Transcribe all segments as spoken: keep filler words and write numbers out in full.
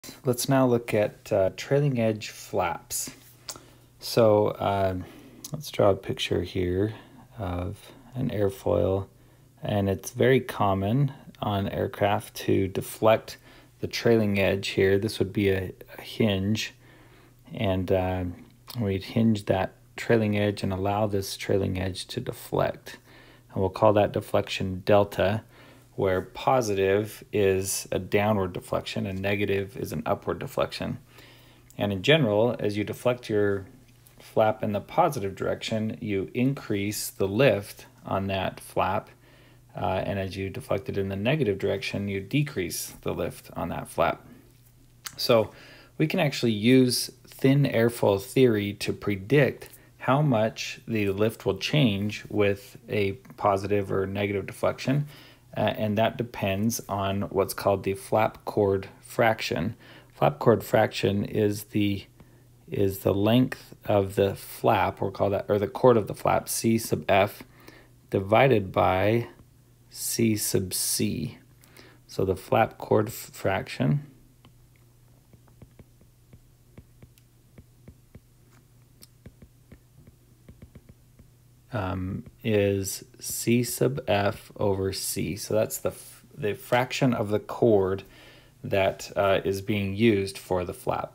Let's now look at uh, trailing edge flaps. So uh, let's draw a picture here of an airfoil, and it's very common on aircraft to deflect the trailing edge here. This would be a, a hinge, and uh, we'd hinge that trailing edge and allow this trailing edge to deflect. And we'll call that deflection delta, where positive is a downward deflection and negative is an upward deflection. And in general, as you deflect your flap in the positive direction, you increase the lift on that flap, uh, and as you deflect it in the negative direction, you decrease the lift on that flap. So we can actually use thin airfoil theory to predict how much the lift will change with a positive or negative deflection. Uh, and that depends on what's called the flap chord fraction. Flap chord fraction is the is the length of the flap, or call that, or the chord of the flap, C sub F, divided by C sub C. So the flap chord fraction Um, is C sub F over C. So that's the, the fraction of the chord that uh, is being used for the flap.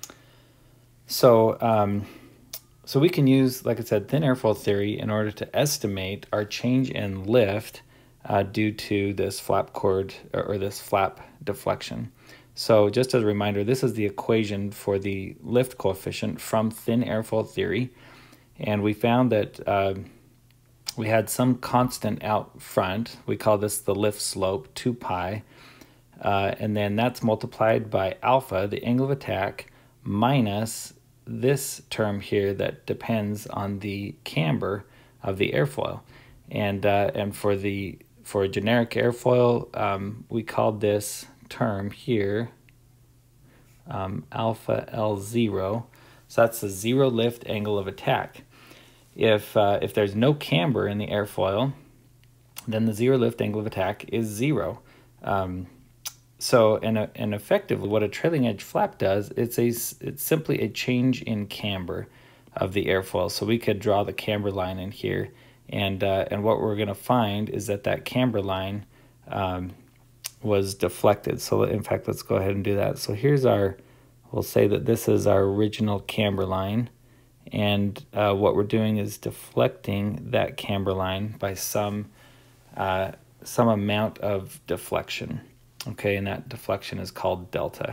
So, um, so we can use, like I said, thin airfoil theory in order to estimate our change in lift uh, due to this flap chord or, or this flap deflection. So just as a reminder, this is the equation for the lift coefficient from thin airfoil theory. And we found that uh, we had some constant out front. We call this the lift slope, two pi. Uh, and then that's multiplied by alpha, the angle of attack, minus this term here that depends on the camber of the airfoil. And, uh, and for, the, for a generic airfoil, um, we called this term here um, alpha L zero. So that's the zero lift angle of attack. If, uh, if there's no camber in the airfoil, then the zero lift angle of attack is zero. Um, so, and, uh, and effectively, what a trailing edge flap does, it's, a, it's simply a change in camber of the airfoil. So we could draw the camber line in here, and, uh, and what we're going to find is that that camber line um, was deflected. So in fact, let's go ahead and do that. So here's our, we'll say that this is our original camber line. And uh, what we're doing is deflecting that camber line by some uh, some amount of deflection. Okay, and that deflection is called delta.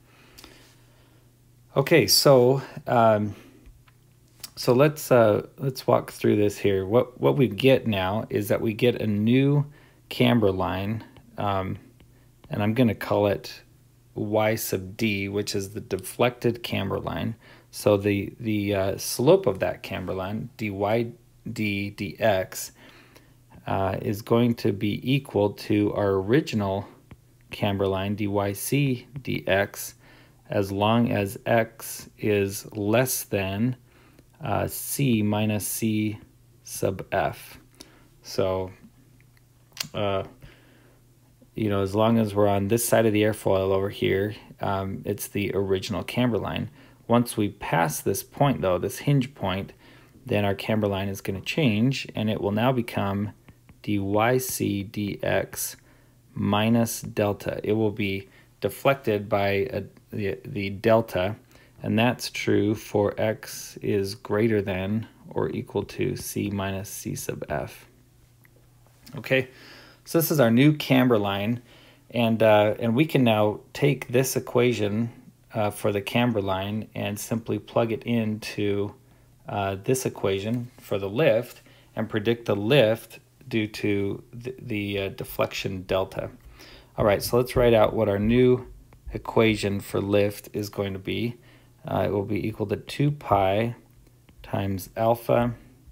Okay, so um, so let's uh, let's walk through this here. What what we get now is that we get a new camber line, um, and I'm going to call it Y sub D, which is the deflected camber line. So the, the uh, slope of that camber line, dy d dx, uh, is going to be equal to our original camber line, dyc dx, as long as x is less than uh, c minus c sub f. So, uh, you know, as long as we're on this side of the airfoil over here, um, it's the original camber line. Once we pass this point, though, this hinge point, then our camber line is going to change, and it will now become dyc dx minus delta. It will be deflected by a, the, the delta, and that's true for x is greater than or equal to c minus c sub f. Okay, so this is our new camber line, and, uh, and we can now take this equation Uh, for the camber line and simply plug it into uh, this equation for the lift and predict the lift due to the, the uh, deflection delta. All right, so let's write out what our new equation for lift is going to be. Uh, it will be equal to two pi times alpha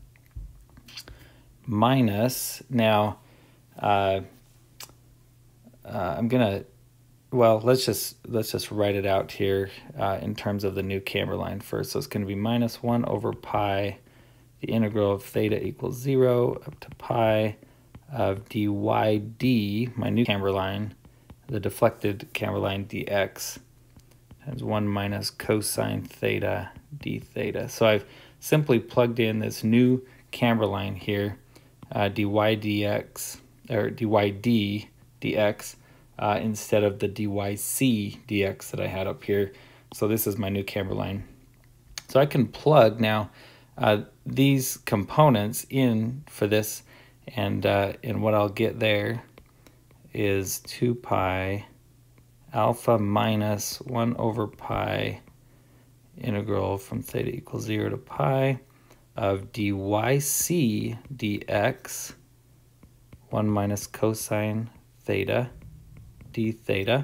minus, now uh, uh, I'm gonna Well, let's just let's just write it out here uh, in terms of the new camber line first. So it's going to be minus one over pi, the integral of theta equals zero up to pi of dy d, my new camber line, the deflected camber line dx, times one minus cosine theta d theta. So I've simply plugged in this new camber line here, uh, dy dx, or dy d dx, uh, instead of the dyc dx that I had up here. So this is my new camber line. So I can plug now uh, these components in for this, and, uh, and what I'll get there is two pi alpha minus one over pi integral from theta equals zero to pi of dyc dx, one minus cosine theta d theta.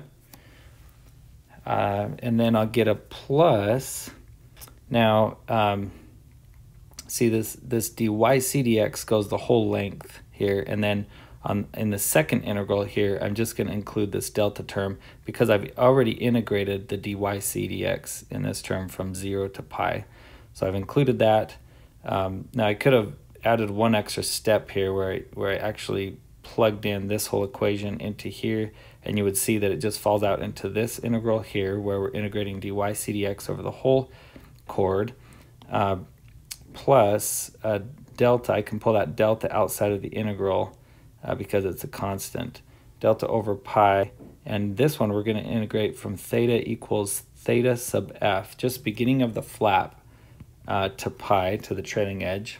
Uh, and then I'll get a plus. Now, um, see this, this dyc dx goes the whole length here, and then on, in the second integral here, I'm just going to include this delta term because I've already integrated the dyc dx in this term from zero to pi. So I've included that. Um, now I could have added one extra step here where I, where I actually plugged in this whole equation into here, and you would see that it just falls out into this integral here where we're integrating dyc dx over the whole chord, uh, plus uh, delta. I can pull that delta outside of the integral uh, because it's a constant. Delta over pi, and this one we're going to integrate from theta equals theta sub f, just beginning of the flap, uh, to pi, to the trailing edge.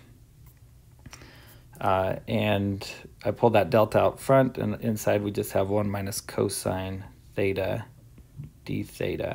Uh, and I pulled that delta out front, and inside we just have one minus cosine theta d theta.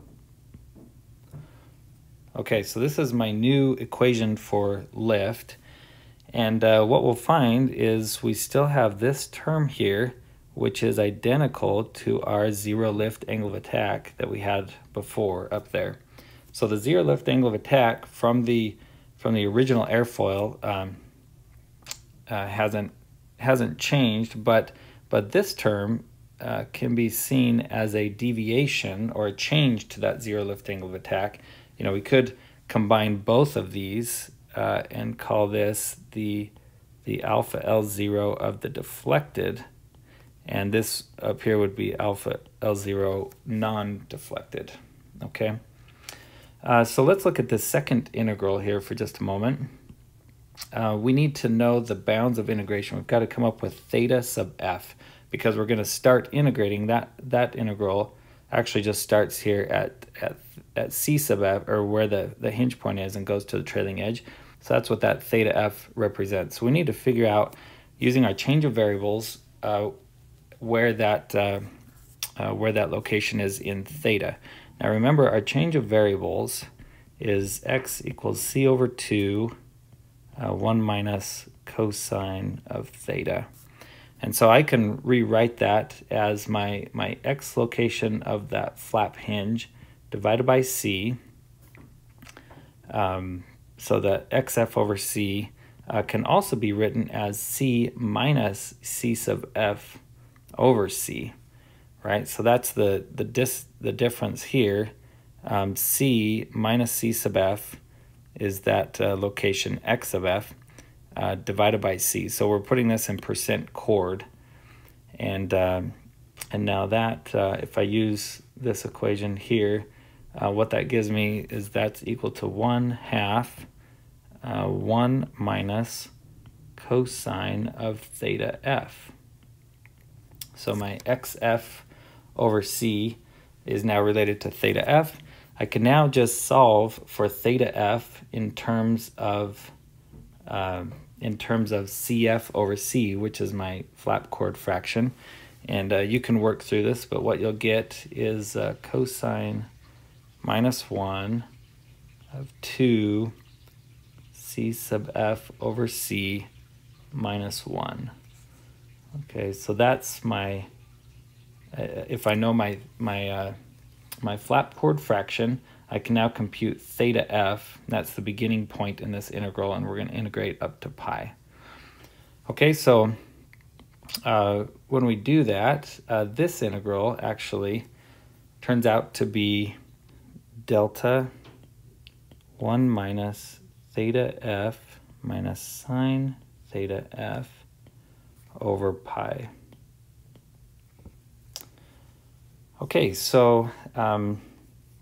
Okay, so this is my new equation for lift. And uh, what we'll find is we still have this term here, which is identical to our zero lift angle of attack that we had before up there. So the zero lift angle of attack from the from the original airfoil um, uh, hasn't hasn't changed, but but this term uh, can be seen as a deviation or a change to that zero lift angle of attack. You know, we could combine both of these uh, and call this the the alpha L zero of the deflected, and this up here would be alpha L zero non-deflected. Okay, uh, so let's look at the second integral here for just a moment. Uh, we need to know the bounds of integration. We've got to come up with theta sub f, because we're going to start integrating that that integral. Actually just starts here at, at, at C sub f, or where the, the hinge point is, and goes to the trailing edge. So that's what that theta f represents. So we need to figure out, using our change of variables, uh, where that uh, uh, where that location is in theta. Now remember, our change of variables is x equals c over two, uh, one minus cosine of theta. And so I can rewrite that as my, my x location of that flap hinge divided by c. Um, so that xf over c uh, can also be written as c minus c sub f over c, right? So that's the, the, dis, the difference here. Um, c minus c sub f is that uh, location x of f. Uh, divided by c. So we're putting this in percent chord, and uh, and now that uh, if I use this equation here, uh, what that gives me is that's equal to one half uh, one minus cosine of theta f. So my xf over c is now related to theta f. I can now just solve for theta f in terms of uh, in terms of cf over c, which is my flap chord fraction. And uh, you can work through this, but what you'll get is uh, cosine minus one of two c sub f over c minus one. Okay, so that's my, uh, if I know my, my, uh, my flap chord fraction, I can now compute theta f. That's the beginning point in this integral, and we're going to integrate up to pi. Okay, so uh, when we do that, uh, this integral actually turns out to be delta one minus theta f minus sine theta f over pi. Okay, so um,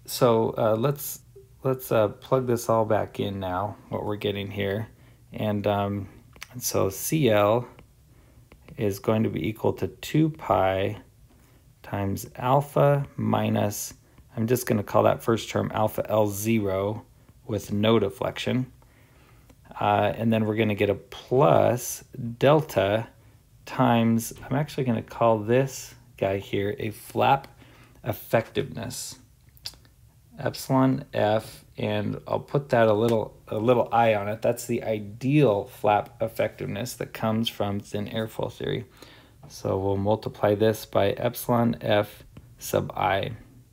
so uh, let's let's uh, plug this all back in now, what we're getting here. And, um, and so C L is going to be equal to two pi times alpha minus, I'm just going to call that first term alpha L zero with no deflection. Uh, and then we're going to get a plus delta times, I'm actually going to call this guy here a flap effectiveness. Epsilon F, and I'll put that a little a little I on it. That's the ideal flap effectiveness that comes from thin airfoil theory. So we'll multiply this by epsilon F sub I.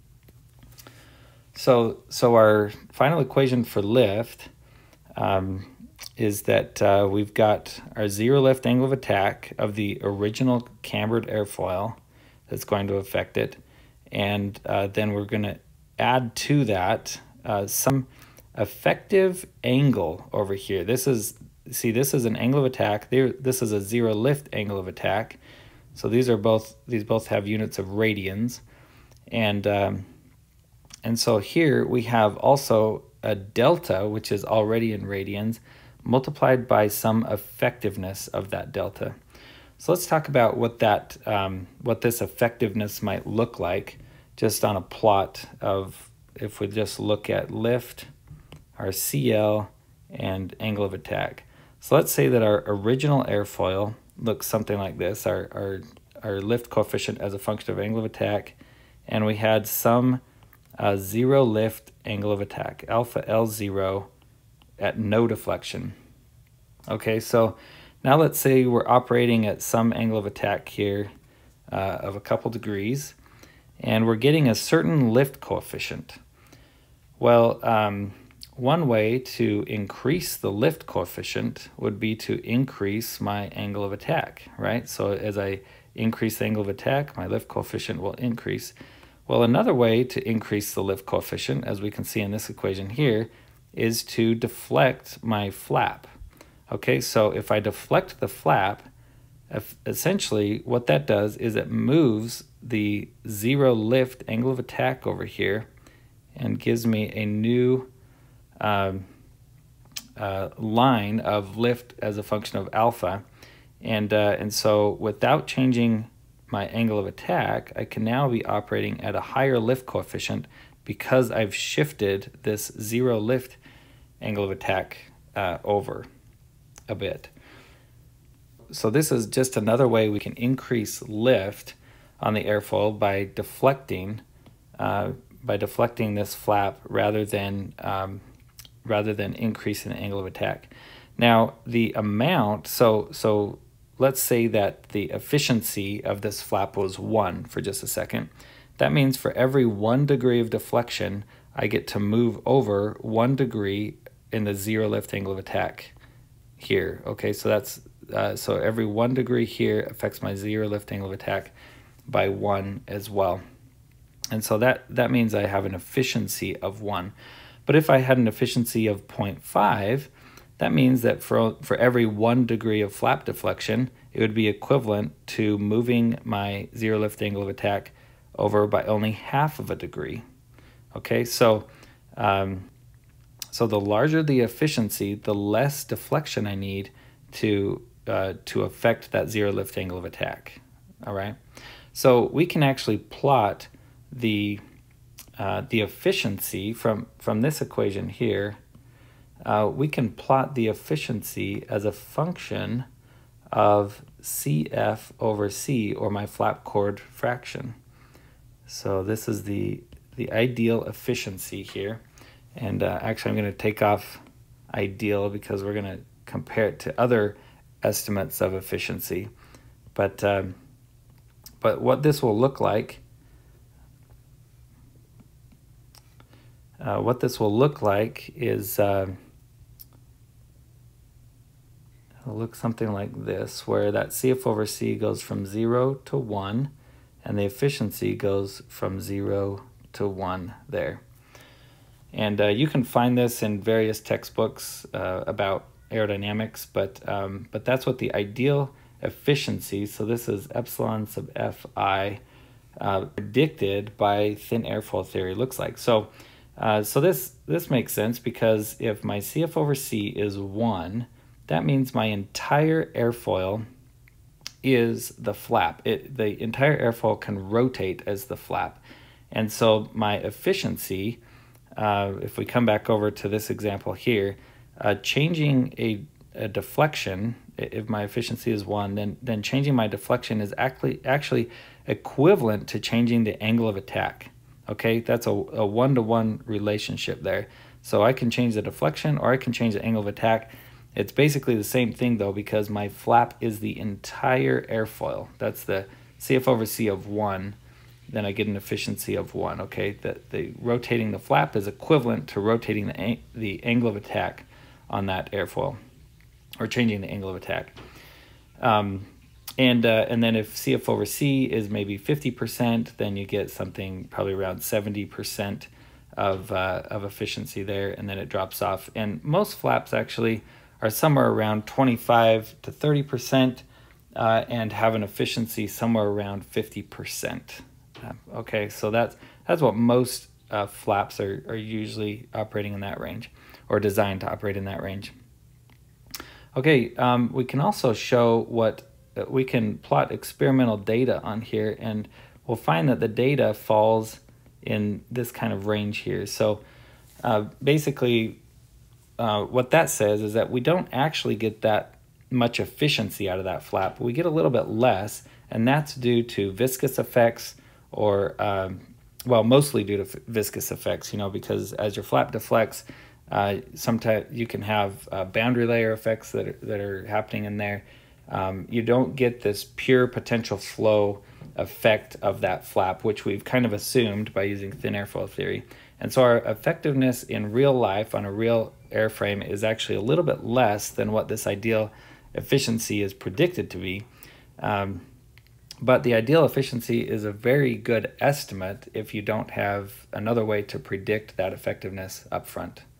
So, so our final equation for lift um, is that uh, we've got our zero lift angle of attack of the original cambered airfoil that's going to affect it. And uh, then we're going to add to that uh, some effective angle over here. This is, see, this is an angle of attack. There, this is a zero lift angle of attack. So these are both, these both have units of radians. And, um, and so here we have also a delta, which is already in radians, multiplied by some effectiveness of that delta. So let's talk about what that, um, what this effectiveness might look like, just on a plot of, if we just look at lift, our C L, and angle of attack. So let's say that our original airfoil looks something like this, our, our, our lift coefficient as a function of angle of attack, and we had some uh, zero lift angle of attack, alpha L zero, at no deflection. Okay, so now let's say we're operating at some angle of attack here uh, of a couple degrees, and we're getting a certain lift coefficient. Well, um, one way to increase the lift coefficient would be to increase my angle of attack, right? So as I increase the angle of attack, my lift coefficient will increase. Well, another way to increase the lift coefficient, as we can see in this equation here, is to deflect my flap. Okay, so if I deflect the flap, essentially what that does is it moves the zero lift angle of attack over here and gives me a new um, uh, line of lift as a function of alpha. And, uh, and so without changing my angle of attack, I can now be operating at a higher lift coefficient because I've shifted this zero lift angle of attack uh, over a bit. So this is just another way we can increase lift on the airfoil by deflecting uh, by deflecting this flap rather than um, rather than increasing the angle of attack. Now the amount, so so let's say that the efficiency of this flap was one for just a second. That means for every one degree of deflection, I get to move over one degree in the zero lift angle of attack here. Okay, so that's uh, so every one degree here affects my zero lift angle of attack by one as well. And so that, that means I have an efficiency of one. But if I had an efficiency of zero point five, that means that for, for every one degree of flap deflection, it would be equivalent to moving my zero lift angle of attack over by only half of a degree. Okay, so um, so the larger the efficiency, the less deflection I need to uh, to affect that zero lift angle of attack. All right, so we can actually plot the uh, the efficiency from from this equation here. Uh, we can plot the efficiency as a function of C F over C, or my flap chord fraction. So this is the the ideal efficiency here. And uh, actually I'm going to take off ideal because we're going to compare it to other estimates of efficiency. But, um, but what this will look like, uh, what this will look like is, uh, it'll look something like this, where that C F over C goes from zero to one, and the efficiency goes from zero to one there. And uh, you can find this in various textbooks uh, about aerodynamics, but, um, but that's what the ideal efficiency, so this is epsilon sub Fi, uh, predicted by thin airfoil theory looks like. So, uh, so this this makes sense, because if my C F over C is one, that means my entire airfoil is the flap. It, the entire airfoil can rotate as the flap. And so my efficiency, uh, if we come back over to this example here, uh, changing a, a deflection, if my efficiency is one, then, then changing my deflection is actually, actually equivalent to changing the angle of attack. Okay, that's a, a one-to-one relationship there. So I can change the deflection or I can change the angle of attack. It's basically the same thing though, because my flap is the entire airfoil. That's the C F over C of one. Then I get an efficiency of one. Okay, that the rotating the flap is equivalent to rotating the the angle of attack on that airfoil, or changing the angle of attack. Um, and uh, and then if C F over C is maybe fifty percent, then you get something probably around seventy percent of uh, of efficiency there, and then it drops off. And most flaps actually are somewhere around twenty-five to thirty percent, uh, and have an efficiency somewhere around fifty percent. Uh, okay, so that's that's what most uh, flaps are, are usually operating in that range, or designed to operate in that range. Okay, um, we can also show what, uh, we can plot experimental data on here, and we'll find that the data falls in this kind of range here. So uh, basically, Uh, what that says is that we don't actually get that much efficiency out of that flap. We get a little bit less, and that's due to viscous effects, or, um, well, mostly due to viscous effects, you know, because as your flap deflects, uh, sometimes you can have uh, boundary layer effects that are, that are happening in there. Um, you don't get this pure potential flow effect of that flap, which we've kind of assumed by using thin airfoil theory. And so our effectiveness in real life on a real airframe is actually a little bit less than what this ideal efficiency is predicted to be. Um, but the ideal efficiency is a very good estimate if you don't have another way to predict that effectiveness up front.